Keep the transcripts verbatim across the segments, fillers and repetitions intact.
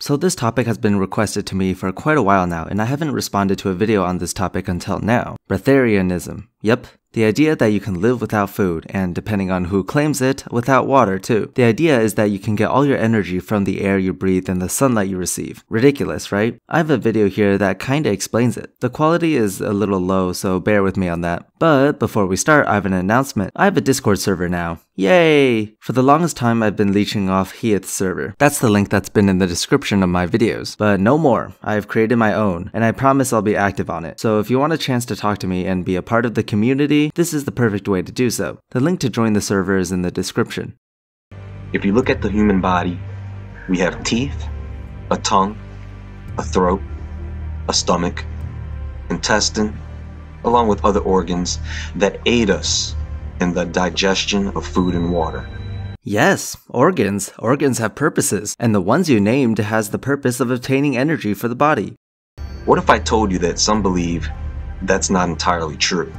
So this topic has been requested to me for quite a while now, and I haven't responded to a video on this topic until now. Breatharianism. Yep. The idea that you can live without food, and depending on who claims it, without water too. The idea is that you can get all your energy from the air you breathe and the sunlight you receive. Ridiculous, right? I have a video here that kinda explains it. The quality is a little low, so bear with me on that. But before we start, I have an announcement. I have a Discord server now. Yay! For the longest time, I've been leeching off Heath's server. That's the link that's been in the description of my videos. But no more. I have created my own, and I promise I'll be active on it. So if you want a chance to talk to me and be a part of the community, this is the perfect way to do so. The link to join the server is in the description. If you look at the human body, we have teeth, a tongue, a throat, a stomach, intestine, along with other organs that aid us in the digestion of food and water. Yes, organs. Organs have purposes, and the ones you named has the purpose of obtaining energy for the body. What if I told you that some believe that's not entirely true?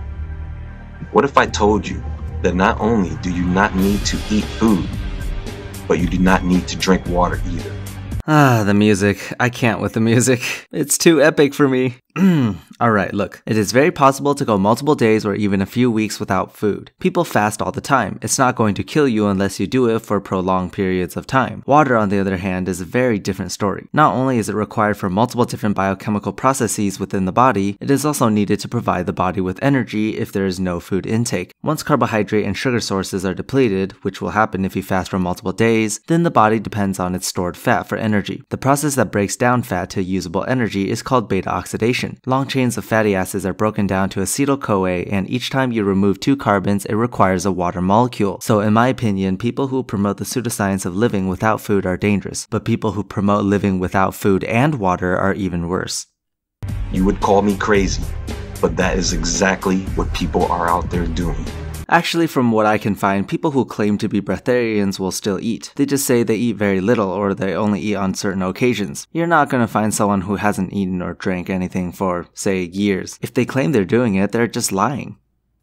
What if I told you that not only do you not need to eat food, but you do not need to drink water either? Ah, the music. I can't with the music. It's too epic for me. Alright, look. It is very possible to go multiple days or even a few weeks without food. People fast all the time. It's not going to kill you unless you do it for prolonged periods of time. Water, on the other hand, is a very different story. Not only is it required for multiple different biochemical processes within the body, it is also needed to provide the body with energy if there is no food intake. Once carbohydrate and sugar sources are depleted, which will happen if you fast for multiple days, then the body depends on its stored fat for energy. The process that breaks down fat to usable energy is called beta oxidation. Long chains of fatty acids are broken down to acetyl-CoA, and each time you remove two carbons, it requires a water molecule. So in my opinion, people who promote the pseudoscience of living without food are dangerous, but people who promote living without food and water are even worse. You would call me crazy, but that is exactly what people are out there doing. Actually, from what I can find, people who claim to be breatharians will still eat. They just say they eat very little or they only eat on certain occasions. You're not gonna find someone who hasn't eaten or drank anything for, say, years. If they claim they're doing it, they're just lying.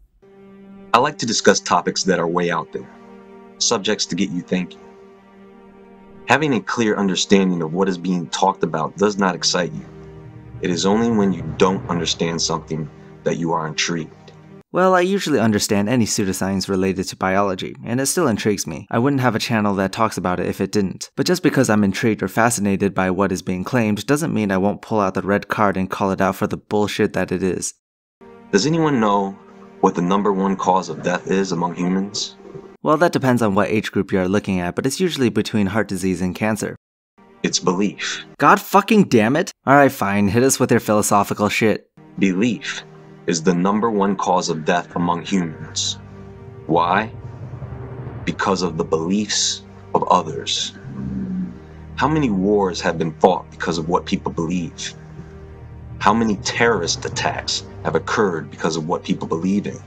I like to discuss topics that are way out there, subjects to get you thinking. Having a clear understanding of what is being talked about does not excite you. It is only when you don't understand something that you are intrigued. Well, I usually understand any pseudoscience related to biology, and it still intrigues me. I wouldn't have a channel that talks about it if it didn't. But just because I'm intrigued or fascinated by what is being claimed doesn't mean I won't pull out the red card and call it out for the bullshit that it is. Does anyone know what the number one cause of death is among humans? Well, that depends on what age group you are looking at, but it's usually between heart disease and cancer. It's belief. God fucking damn it! Alright, fine, hit us with your philosophical shit. Belief is the number one cause of death among humans. Why? Because of the beliefs of others. How many wars have been fought because of what people believe? How many terrorist attacks have occurred because of what people believe in?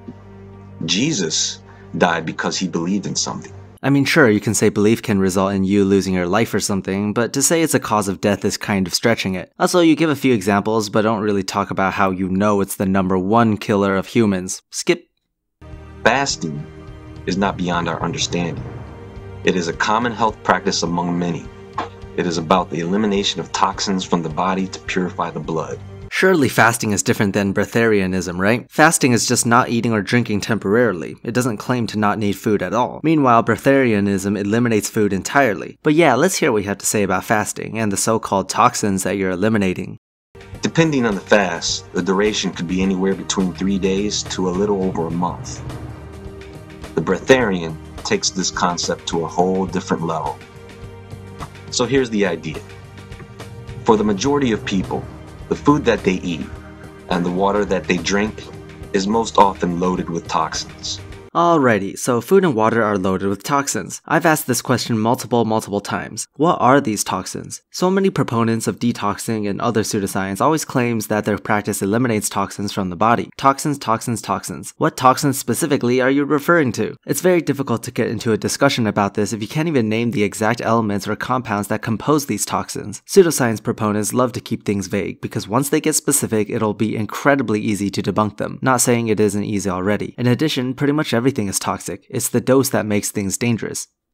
Jesus died because he believed in something. I mean, sure, you can say belief can result in you losing your life or something, but to say it's a cause of death is kind of stretching it. Also, you give a few examples, but don't really talk about how you know it's the number one killer of humans. Skip. Fasting is not beyond our understanding. It is a common health practice among many. It is about the elimination of toxins from the body to purify the blood. Surely fasting is different than breatharianism, right? Fasting is just not eating or drinking temporarily. It doesn't claim to not need food at all. Meanwhile, breatharianism eliminates food entirely. But yeah, let's hear what you have to say about fasting and the so-called toxins that you're eliminating. Depending on the fast, the duration could be anywhere between three days to a little over a month. The breatharian takes this concept to a whole different level. So here's the idea. For the majority of people, the food that they eat and the water that they drink is most often loaded with toxins. Alrighty, so food and water are loaded with toxins. I've asked this question multiple, multiple times. What are these toxins? So many proponents of detoxing and other pseudoscience always claims that their practice eliminates toxins from the body. Toxins, toxins, toxins. What toxins specifically are you referring to? It's very difficult to get into a discussion about this if you can't even name the exact elements or compounds that compose these toxins. Pseudoscience proponents love to keep things vague because once they get specific, it'll be incredibly easy to debunk them. Not saying it isn't easy already. In addition, pretty much every Everything is toxic. It's the dose that makes things dangerous.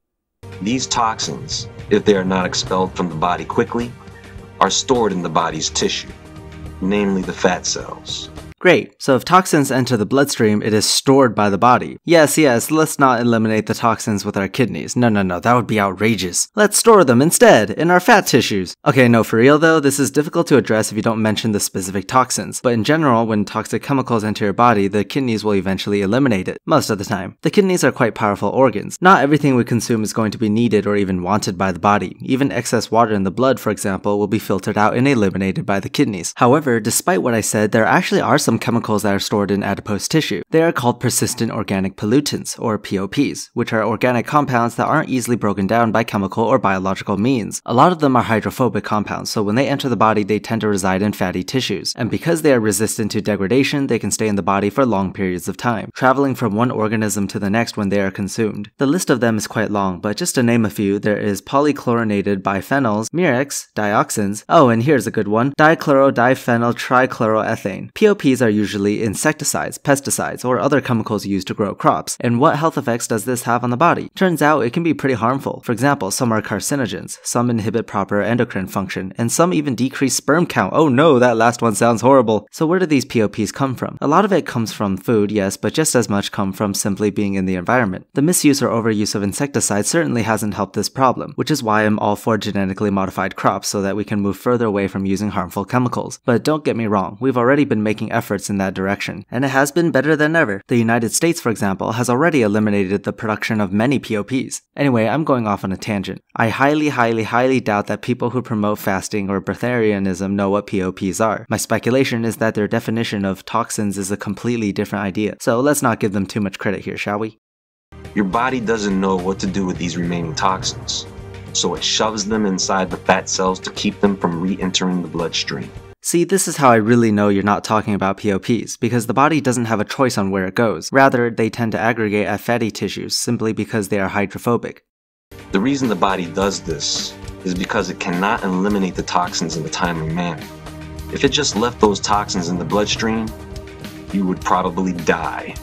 These toxins, if they are not expelled from the body quickly, are stored in the body's tissue, namely the fat cells. Great, so if toxins enter the bloodstream, it is stored by the body. Yes, yes, let's not eliminate the toxins with our kidneys. No, no, no, that would be outrageous. Let's store them instead, in our fat tissues. Okay, no, for real though, this is difficult to address if you don't mention the specific toxins. But in general, when toxic chemicals enter your body, the kidneys will eventually eliminate it, most of the time. The kidneys are quite powerful organs. Not everything we consume is going to be needed or even wanted by the body. Even excess water in the blood, for example, will be filtered out and eliminated by the kidneys. However, despite what I said, there actually are some chemicals that are stored in adipose tissue. They are called persistent organic pollutants, or P O Ps, which are organic compounds that aren't easily broken down by chemical or biological means. A lot of them are hydrophobic compounds, so when they enter the body, they tend to reside in fatty tissues. And because they are resistant to degradation, they can stay in the body for long periods of time, traveling from one organism to the next when they are consumed. The list of them is quite long, but just to name a few, there is polychlorinated biphenyls, murex, dioxins, oh, and here's a good one, dichlorodiphenyl trichloroethane. P O Ps are usually insecticides, pesticides, or other chemicals used to grow crops. And what health effects does this have on the body? Turns out it can be pretty harmful. For example, some are carcinogens, some inhibit proper endocrine function, and some even decrease sperm count. Oh no, that last one sounds horrible. So where do these P O Ps come from? A lot of it comes from food, yes, but just as much come from simply being in the environment. The misuse or overuse of insecticides certainly hasn't helped this problem, which is why I'm all for genetically modified crops so that we can move further away from using harmful chemicals. But don't get me wrong, we've already been making efforts in that direction, and it has been better than ever. The United States, for example, has already eliminated the production of many P O Ps. Anyway, I'm going off on a tangent. I highly, highly, highly doubt that people who promote fasting or breatharianism know what P O Ps are. My speculation is that their definition of toxins is a completely different idea, so let's not give them too much credit here, shall we? Your body doesn't know what to do with these remaining toxins, so it shoves them inside the fat cells to keep them from re-entering the bloodstream. See, this is how I really know you're not talking about P O Ps, because the body doesn't have a choice on where it goes. Rather, they tend to aggregate at fatty tissues simply because they are hydrophobic. The reason the body does this is because it cannot eliminate the toxins in a timely manner. If it just left those toxins in the bloodstream, you would probably die.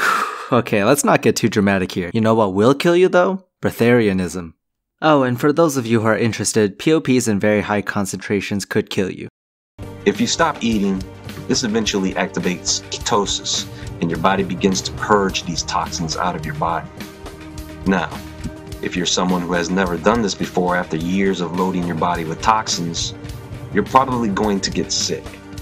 Okay, let's not get too dramatic here. You know what will kill you though? Breatharianism. Oh, and for those of you who are interested, P O Ps in very high concentrations could kill you. If you stop eating, this eventually activates ketosis, and your body begins to purge these toxins out of your body. Now, if you're someone who has never done this before after years of loading your body with toxins, you're probably going to get sick.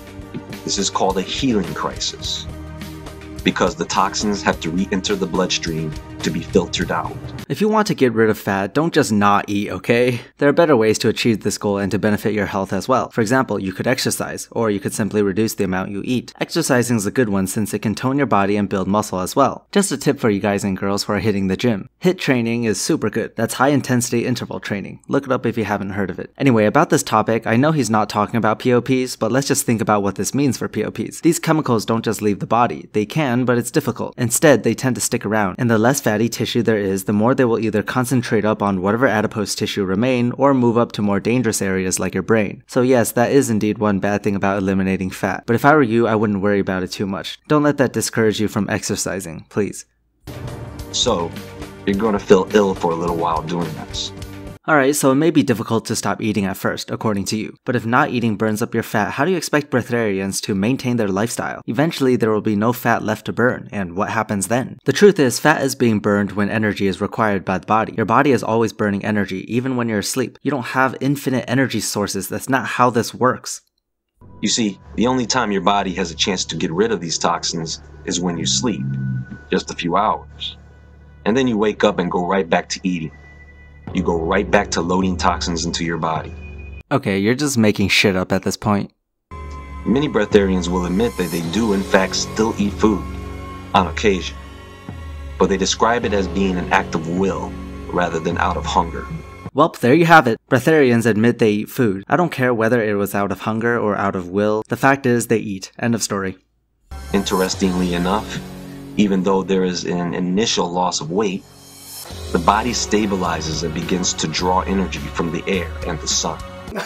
This is called a healing crisis, because the toxins have to re-enter the bloodstream to be filtered out. If you want to get rid of fat, don't just not eat, okay? There are better ways to achieve this goal and to benefit your health as well. For example, you could exercise, or you could simply reduce the amount you eat. Exercising is a good one since it can tone your body and build muscle as well. Just a tip for you guys and girls who are hitting the gym. HIIT training is super good. That's high intensity interval training. Look it up if you haven't heard of it. Anyway, about this topic, I know he's not talking about P O Ps, but let's just think about what this means for P O Ps. These chemicals don't just leave the body. They can, but it's difficult. Instead, they tend to stick around, and the less fatty tissue there is, the more they will either concentrate up on whatever adipose tissue remain or move up to more dangerous areas like your brain. So yes, that is indeed one bad thing about eliminating fat, but if I were you, I wouldn't worry about it too much. Don't let that discourage you from exercising, please. So, you're going to feel ill for a little while doing this. Alright, so it may be difficult to stop eating at first, according to you. But if not eating burns up your fat, how do you expect breatharians to maintain their lifestyle? Eventually, there will be no fat left to burn, and what happens then? The truth is, fat is being burned when energy is required by the body. Your body is always burning energy, even when you're asleep. You don't have infinite energy sources. That's not how this works. You see, the only time your body has a chance to get rid of these toxins is when you sleep, just a few hours. And then you wake up and go right back to eating. You go right back to loading toxins into your body. Okay, you're just making shit up at this point. Many breatharians will admit that they do in fact still eat food, on occasion. But they describe it as being an act of will, rather than out of hunger. Well, there you have it. Breatharians admit they eat food. I don't care whether it was out of hunger or out of will. The fact is, they eat. End of story. Interestingly enough, even though there is an initial loss of weight, the body stabilizes and begins to draw energy from the air and the sun.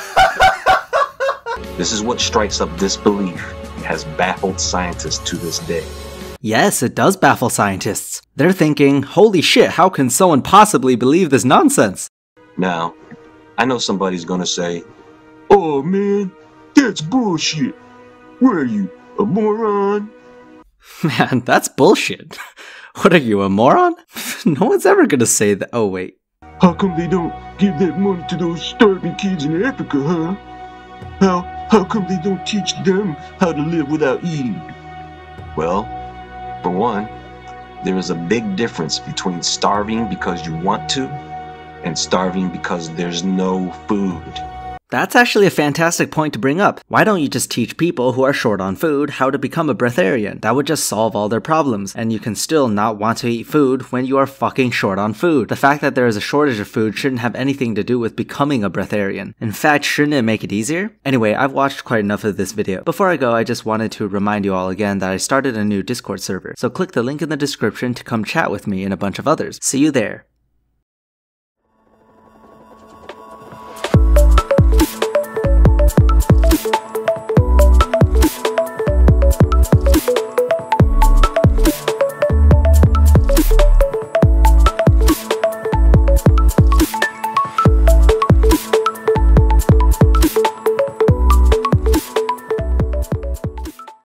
This is what strikes up disbelief and has baffled scientists to this day. Yes, it does baffle scientists. They're thinking, holy shit, how can someone possibly believe this nonsense? Now, I know somebody's gonna say, "Oh man, that's bullshit. What are you, a moron?" Man, that's bullshit. What are you, a moron? No one's ever gonna say that. Oh, wait. How come they don't give that money to those starving kids in Africa, huh? How, how come they don't teach them how to live without eating? Well, for one, there is a big difference between starving because you want to and starving because there's no food. That's actually a fantastic point to bring up. Why don't you just teach people who are short on food how to become a breatharian? That would just solve all their problems, and you can still not want to eat food when you are fucking short on food. The fact that there is a shortage of food shouldn't have anything to do with becoming a breatharian. In fact, shouldn't it make it easier? Anyway, I've watched quite enough of this video. Before I go, I just wanted to remind you all again that I started a new Discord server, so click the link in the description to come chat with me and a bunch of others. See you there.